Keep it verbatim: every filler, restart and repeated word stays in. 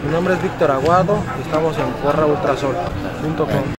Mi nombre es Víctor Aguado y estamos en porra ultrasol punto com.